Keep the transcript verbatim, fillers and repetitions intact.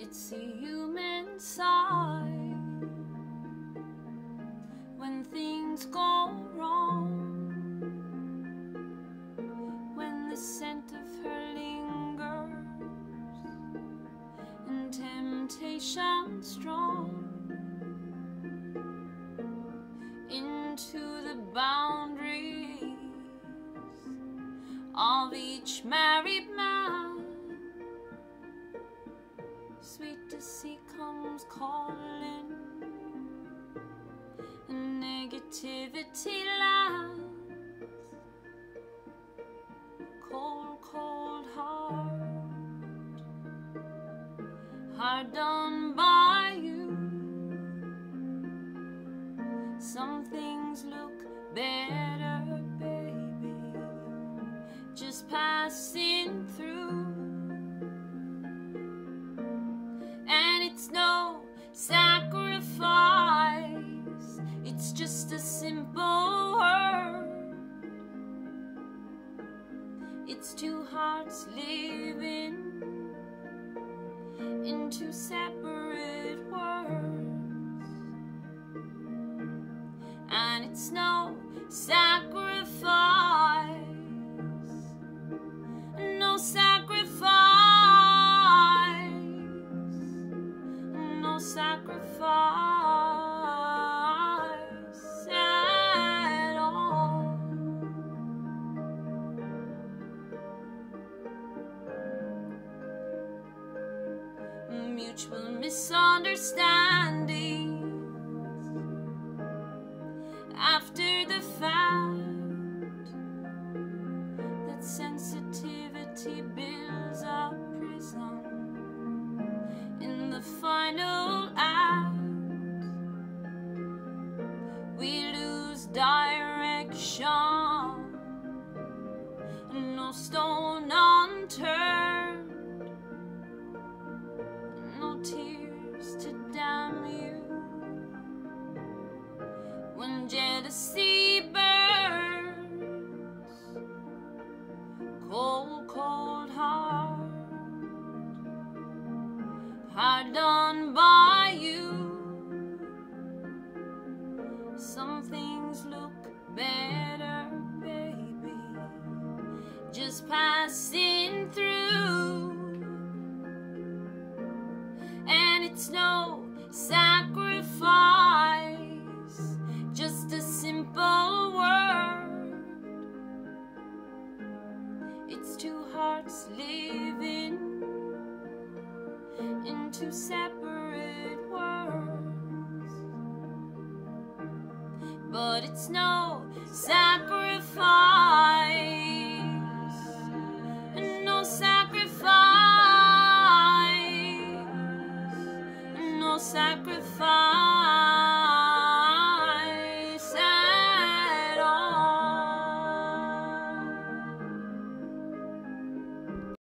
It's a human side when things go wrong, when the scent of her lingers and temptation strong into the boundaries of each married man. Sweet deceit comes calling, and negativity lands. Cold, cold heart, hard done by you. Some things look better, baby, just passing through. And it's no sacrifice, it's just a simple word. It's two hearts living in two separate worlds. And it's no sacrifice, no sacrifice, no sacrifice at all. Mutual misunderstandings after the fact, that sensitivity builds a prison. In the final act, we lose direction, no stone unturned, no tears to damn you. When jealousy burns, cold, cold heart, hard done by you. Some things look better, baby, just passing through. And it's no sacrifice, just a simple word. It's two hearts living in two separate worlds. But it's no sacrifice, no sacrifice, no sacrifice.